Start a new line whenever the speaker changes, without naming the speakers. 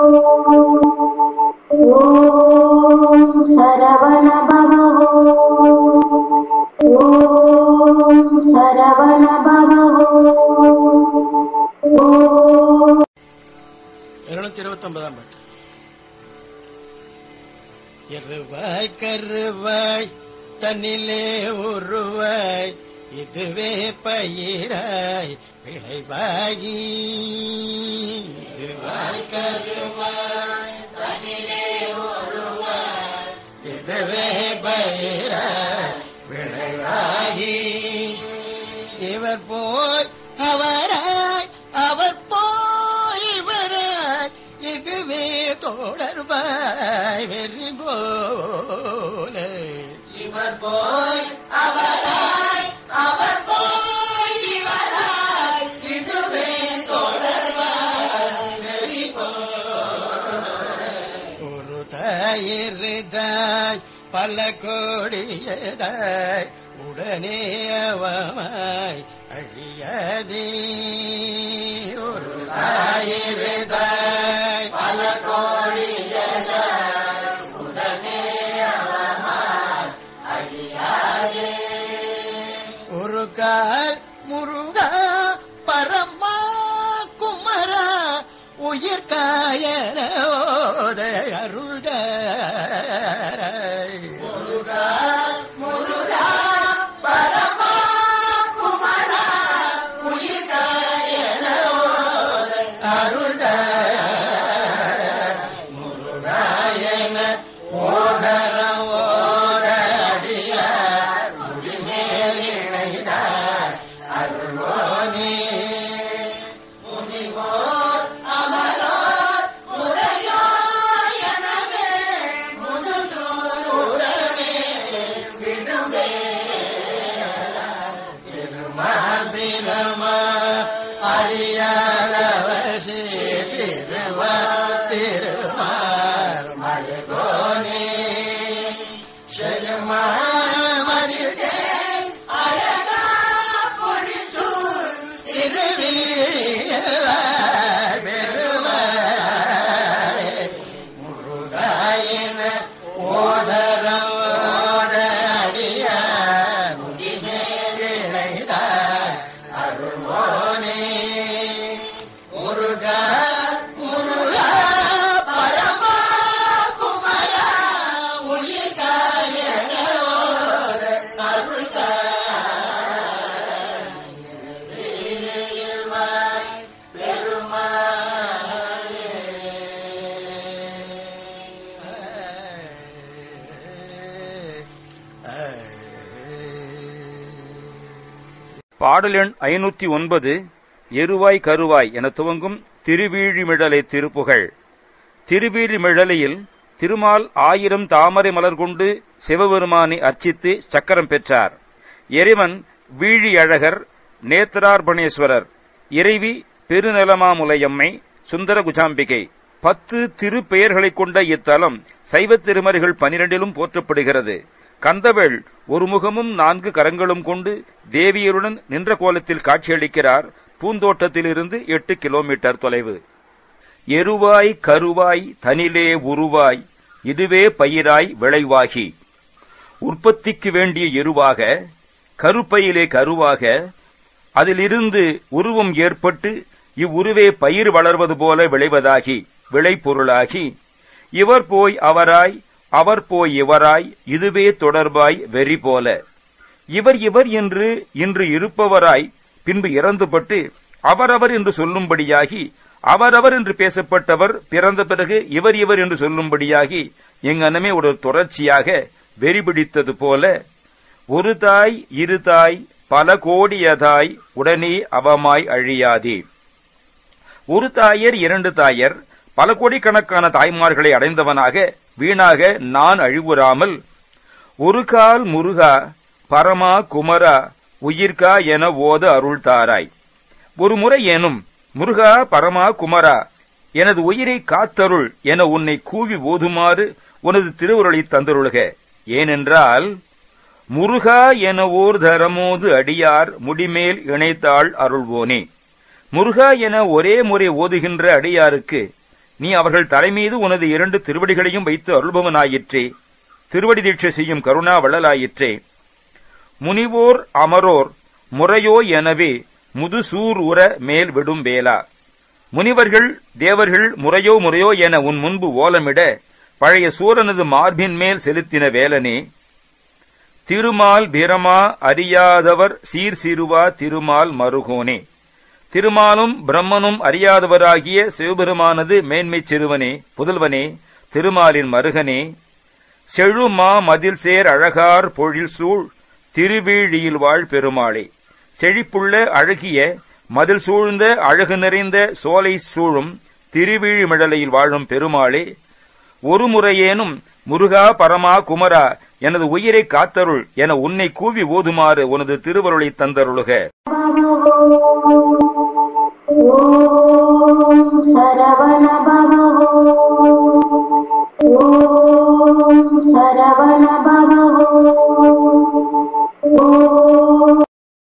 ஓம் சரவண பவ ஓம் சரவண பவ.
229ஆம் பாட்டு. எருவாய் கருவாய் தன்னிலே உருவாய் இதுவே பயிராய் விளைவாகி. எருவாய் கருவாய் தன்னிலே உருவாய் இதுவே பயிராய் விளைவாகி. இவர் போய் அவராய் அவர் போய் இவராய் இதுவே தொடர்பாய் வெறி போல. இவர் போய் அவராய் அவர் போய் இவராய் இதுவே தொடர்பாய் வெறி போல. ஒரு தாயிரதாய் பல கோடியதாய் உடனே அவமாய் அழியாதே. ஒரு தாயிரதாய் பல கோடியதாய் உடனே அவமாய் அழியாதே. ஒரு கால் முருகா பரமா குமரா உயிர் காயனோத அருள்தாய். முருகா முருகா பரமா குமரா உயிர் காயனோத அருள்தாய். முருகாயன ஓதரம் ஓத அடியார் முடிமேல் இணைதார் அருள்வோனே. முனிவோர் அமரோர் முறையோ எனவே முதுசூரமே விடுமே. திருமாபிரமா அடியாரவசி சிறுவா திருமார் மருகோனே. செல்மா மதிசே அழகா பொழிசூர் திருவீழாய் பெருமாளே. முருகாயன ஓதரம் ஓத அடியார் முடிமேல் இணைதார் அருள்வோனே. முருகா முருகா பரமா குமரா உயிர் காயனோத அருள்தாய் பெருமாளே.
பாடல் எண் 509 எருவாய் கருவாய் என துவங்கும் திருவீழிமிழலை திருப்புகழ். திருவீழிமிழலையில் திருமால் 1000 தாமரை மலர் கொண்டு சிவபெருமானை அர்ச்சித்து சக்கரம் பெற்றார். இறைவன் வீழி அழகர், நேத்ரார்பணேஸ்வரர், இறைவி பெருநலமாமுலையம்மை, சுந்தர குஜாம்பிகை. 10 திருப்பெயர்களைக் கொண்ட இத்தலம் சைவ திருமறைகள் 12லும் போற்றப்படுகிறது. கந்தவேள் ஒரு முகமும் 4 கரங்களும் கொண்டு தேவியருடன் நின்ற கோலத்தில் காட்சியளிக்கிறார். பூந்தோட்டத்திலிருந்து 8 கிலோமீட்டர் தொலைவு. எருவாய் கருவாய் தனிலே உருவாய் இதுவே பயிராய் விளைவாகி. உற்பத்திக்கு வேண்டிய எருவாக, கருப்பையிலே கருவாக, அதிலிருந்து உருவம் ஏற்பட்டு இவ்வுருவே பயிர் வளர்வது போல விளைவதாகி விளைபொருளாகி. இவர் போய் அவராய் அவர் போய் இவராய் இதுவே தொடர்பாய் வெறி போல. இவர் இவர் என்று இன்று இருப்பவராய் பின்பு இறந்துபட்டு அவரவர் என்று சொல்லும்படியாகி, அவரவர் என்று பேசப்பட்டவர் பிறந்த பிறகு இவர் இவர் என்று சொல்லும்படியாகி எங்கனமே ஒரு தொடர்ச்சியாக வெறி பிடித்தது போல. ஒரு தாய் இரு தாய் பல கோடியதாய் உடனே அவமாய் அழியாதே. ஒரு தாயர் 2 தாயர் பல கோடிக்கணக்கான தாய்மார்களை அடைந்தவனாக வீணாக நான் அழிவுறாமல், ஒரு கால் முருகா பரமா குமரா உயிர்கா என ஓத அருள்தாராய். ஒரு முறை ஏனும் முருகா பரமா குமரா எனது உயிரை காத்தருள் என உன்னை கூவி ஓதுமாறு உனது திருவுருளை தந்தருளுக. ஏனென்றால் முருகா என ஓர் தரமோது அடியார் முடிமேல் இணைத்தாள் அருள்வோனே. முருகா என ஒரே முறை ஓதுகின்ற அடியாருக்கு நீ அவர்கள் தலைமீது உனது 2 திருவடிகளையும் வைத்து அருள்பவனாயிற்றே. திருவடி தீட்சை செய்யும் கருணா வள்ளலாயிற்றே. முனிவோர் அமரோர் முறையோ எனவே முதுசூர் உற மேல் விடும் வேளா. முனிவர்கள் தேவர்கள் முறையோ முறையோ என உன் முன்பு ஓலமிட பழைய சூரனது மார்பின் மேல் செலுத்தின வேலனே. திருமால் பிரமா அறியாதவர் சீர்சிறுவா திருமால் மருகோனே. திருமாலும் பிரம்மனும் அறியாதவராகிய சிவபெருமானது மேன்மை சிறுவனே புதல்வனே திருமாலின் மருகனே. செழுமா மதில் சேர் அழகார் பொழில் சூழ் திருவீழியில் வாழ் பெருமாளே. செழிப்புள்ள அழகிய மதில் சூழ்ந்த அழகு நிறைந்த சோலை சூழும் திருவீழிமிழலையில் வாழும் பெருமாளே. ஒரு முறையேனும் முருகா பரமா குமரா எனது உயிரை காத்தருள் என உன்னை கூவி ஓதுமாறு உனது திருவருளை தந்தருளுக.
ஓம் சரவண பவ. ஓம் சரவண பவ.